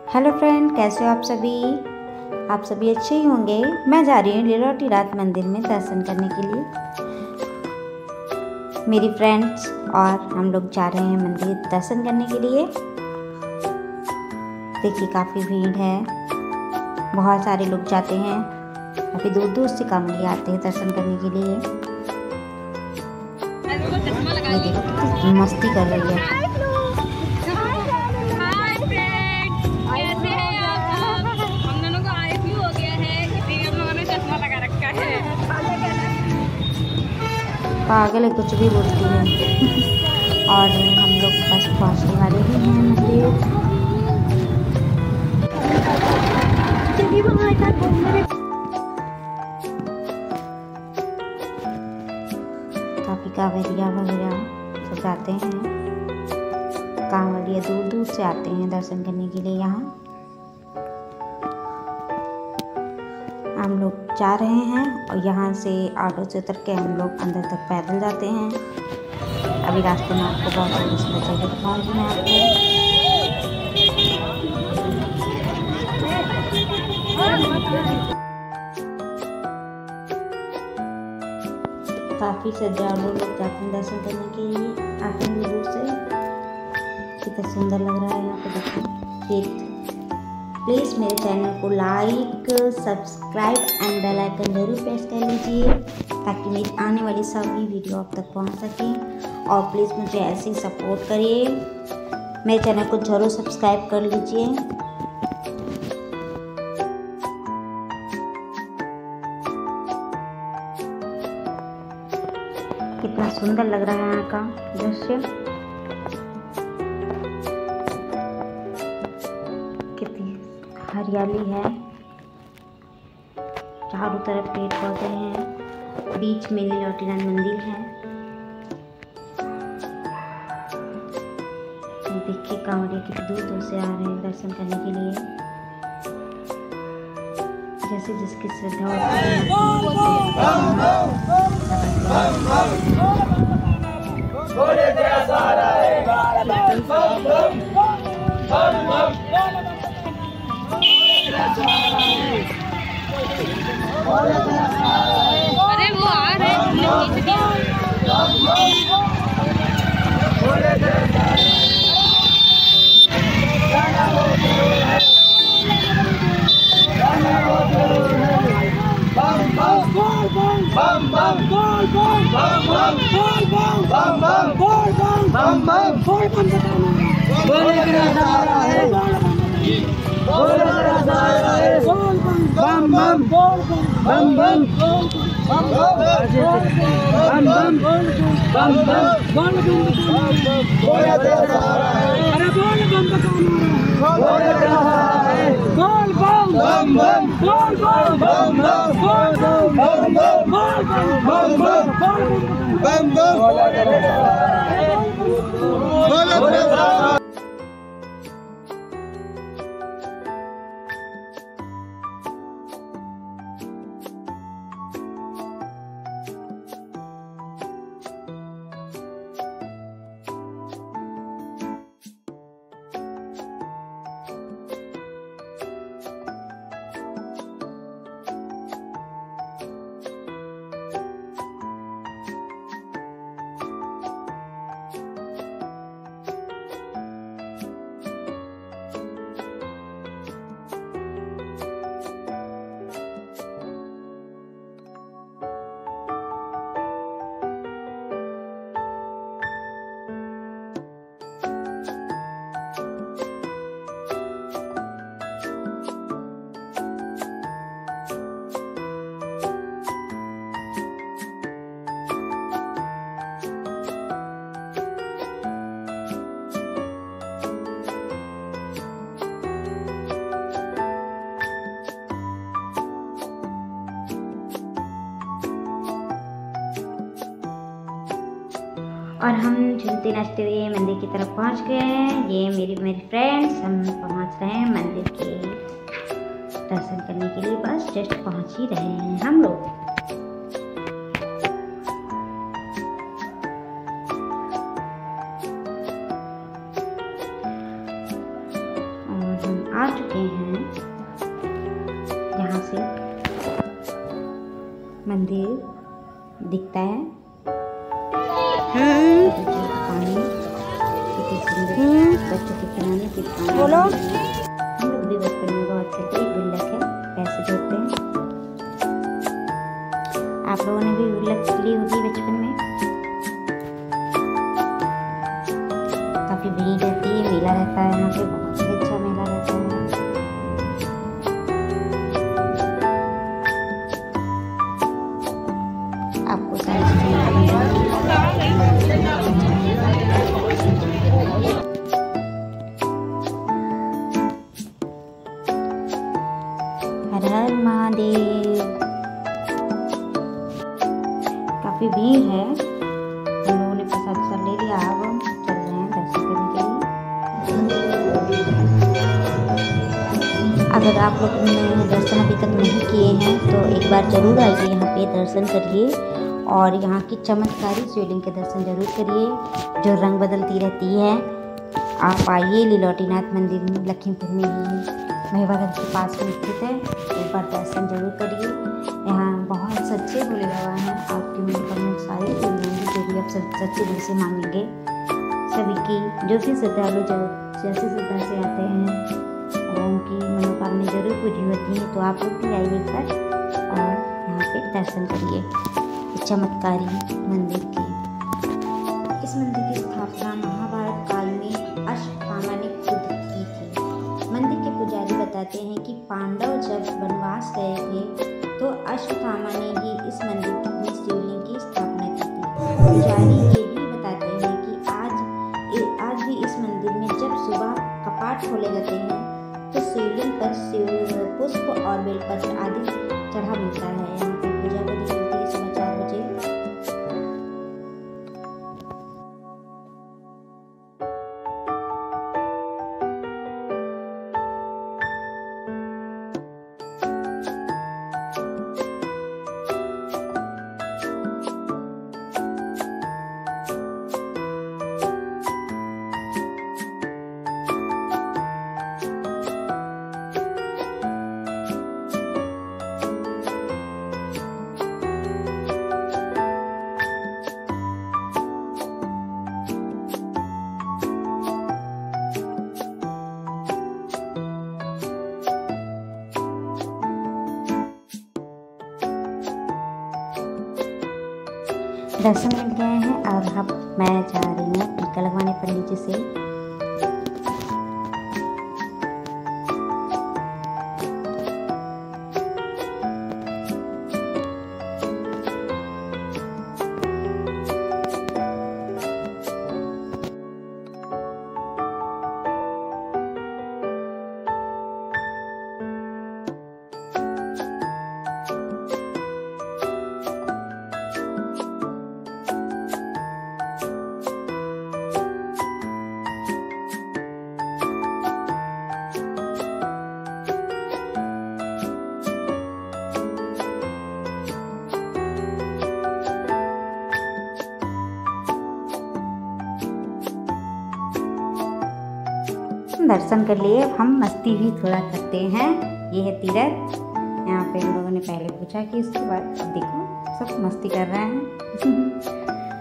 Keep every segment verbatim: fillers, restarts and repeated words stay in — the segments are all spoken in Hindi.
हेलो फ्रेंड, कैसे हो आप सभी। आप सभी अच्छे ही होंगे। मैं जा रही हूँ लीलोटी रात मंदिर में दर्शन करने के लिए। मेरी फ्रेंड्स और हम लोग जा रहे हैं मंदिर दर्शन करने के लिए। देखिए काफ़ी भीड़ है, बहुत सारे लोग जाते हैं। अभी दूर दूर से कांवड़ी आते हैं दर्शन करने के लिए। ये देखो कितनी मस्ती कर रही है। पागल है, कुछ भी बोलती है। और हम लोग बस पहुंचने वाले ही हैं मंदिर। काफी कांवड़िया वगैरह सब जाते हैं। कांवड़िया दूर दूर से आते हैं दर्शन करने के लिए। यहाँ हम लोग जा रहे हैं और यहाँ से ऑटो से उतर के हम लोग अंदर तक पैदल जाते हैं। अभी रास्ते में आपको बहुत सारी जगह दिखाऊंगी मैं आपको। काफ़ी श्रद्धालु लोग जाते हैं दर्शन करने के लिए, आते हैं दूर से। कितना सुंदर लग रहा है यहाँ पे देखिए। प्लीज़ मेरे चैनल को like, subscribe and bell icon जरूर प्रेस कर लीजिए ताकि मेरी आने वाली सभी वीडियो आप तक पहुंच सकें। और प्लीज़ मुझे ऐसे ही सपोर्ट करिए। मेरे चैनल को जरूर सब्सक्राइब कर लीजिए। कितना सुंदर लग रहा है यहाँ का दृश्य। हरियाली है, चारों तरफ पेड़ पौधे हैं, बीच में लीलोटी रात मंदिर है। देखिए कांवड़िया कितनी दूर दूर से आ रहे हैं दर्शन करने के लिए। जैसे जिसकी श्रद्धा अरे वो आ रहे बम बम बम बम बम और हम झूलते नाचते हुए मंदिर की तरफ पहुंच गए हैं। ये मेरी मेरी फ्रेंड्स, हम पहुंच रहे हैं मंदिर के दर्शन करने के लिए। बस जस्ट पहुंच ही रहे हैं हम लोग। आ चुके हैं जहाँ से मंदिर दिखता है। पानी कितनी सुंदर बच्चों के खिलौने की दुकान। बोलो, हम लोग भी बचपन में बहुत खेलते हैं। गुल्लक है, पैसे जोड़ते हैं। आप लोगों ने भी गुल्लक ली होगी बचपन में। काफी भीड़ रहती है, मेला रहता है यहाँ पे, बहुत ही अच्छा मेला रहता है। आपको सारी हर हर महादेव। काफी भीड़ है। हम लोगों ने प्रसाद प्रसाद ले लिया। अब हम चल रहे हैं दर्शन करने के लिए। अगर आप लोग ने दर्शन अभी तक नहीं किए हैं तो एक बार जरूर आइए यहाँ पे, दर्शन करिए और यहाँ की चमत्कारी शिवलिंग के दर्शन जरूर करिए जो रंग बदलती रहती है। आप आइए, लीलोटीनाथ मंदिर में लखीमपुर में ही महिवागढ़ के पास में स्थित है। एक बार दर्शन जरूर करिए। यहाँ बहुत सच्चे भोले बाबा हैं। आपकी मनोकामना सारी पूरी होंगी जो भी आप सच्चे दिल से मांगेंगे। सभी की जो भी श्रद्धालु जो जैसे श्रद्धा से आते हैं और उनकी मनोकामना जरूर पूरी होती है। तो आप लोग भी आइए एक बार और यहाँ पे दर्शन करिए इस चमत्कारी मंदिर की। इस मंदिर की स्थापना महाभारत काल में अश्वत्थामा ने खुद की थी। मंदिर के पुजारी बताते हैं कि पांडव जब वनवास गए थे तो अश्वत्थामा ने ही इस मंदिर की शिवलिंग की स्थापना की थी। पुजारी ये भी बताते हैं कि आज आज भी इस मंदिर में जब सुबह कपाट खोले जाते हैं तो शिवलिंग पर शिव पुष्प और बेलपत्र आदि चढ़ा मिलता है। यहाँ पे पूजा विधि होती है सुबह चार बजे। दर्शन मिल गए हैं और अब मैं जा रही हूँ टीका लगवाने पंडित जी से। दर्शन कर लिए, हम मस्ती भी थोड़ा करते हैं। ये है तीरथ। यहाँ पे हम लोगों ने पहले पूछा कि इसके बाद देखो सब मस्ती कर रहे हैं।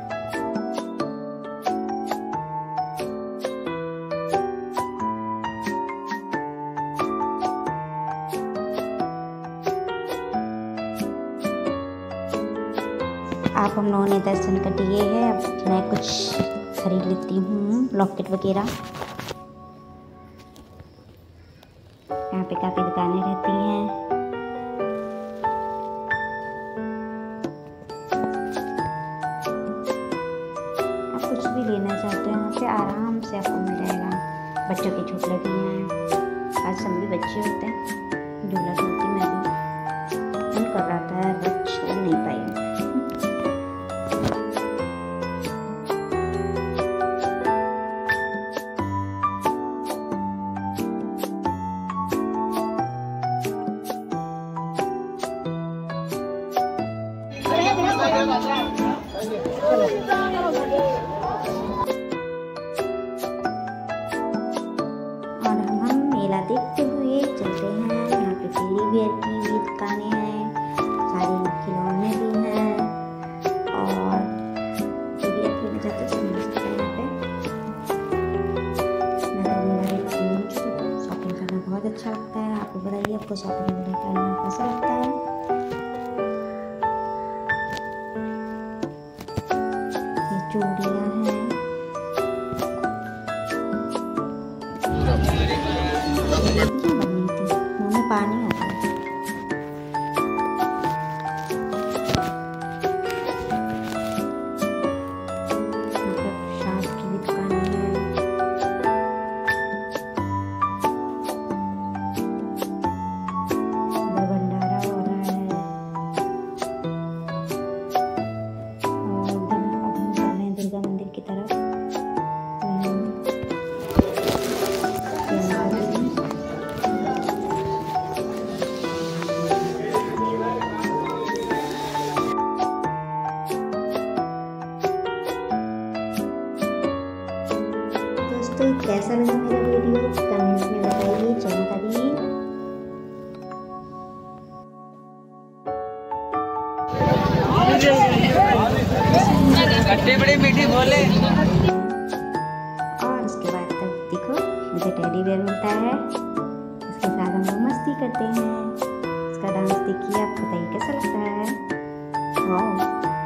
आप हम लोगों ने दर्शन कर लिए है। अब मैं कुछ खरीद लेती हूँ, लॉकेट वगैरह। यहाँ पे काफ़ी दुकानें रहती हैं। आप कुछ भी लेना चाहते हो यहाँ पे आराम से आपको मिल जाएगा। बच्चों के झूले भी हैं। आज सभी बच्चे होते हैं। झूला झूलती मैं भी मन कर रहा था, बट छोड़ नहीं पाई। और हम मेला देखते हुए वेयर की भी दुकानें हैं, सारे खिलौने भी हैं और एरिया में जाते हैं मिल सकते हैं यहाँ पे। मैं तो मेरा शॉपिंग करना बहुत अच्छा लगता है। आपको बताइए आपको शॉपिंग करना कैसा लगता है। ये चूड़ियाँ हैं, मुँह में पानी आता है। प्रसाद की भी दुकान है, भंडारा हो रहा है और अब हम चल रहे हैं दुर्गा मंदिर की तरफ। दोस्तों कैसा लगा मेरा वीडियो कमेंट्स में बताइए। जय माता दी। खट्टे बड़े मीठे बोले। और उसके बाद तक देखो मुझे टेडी बेयर मिलता है, इसके साथ हम लोग मस्ती करते हैं। इसका डांस देखिए, आप बताइए कैसा लगता है। वाह।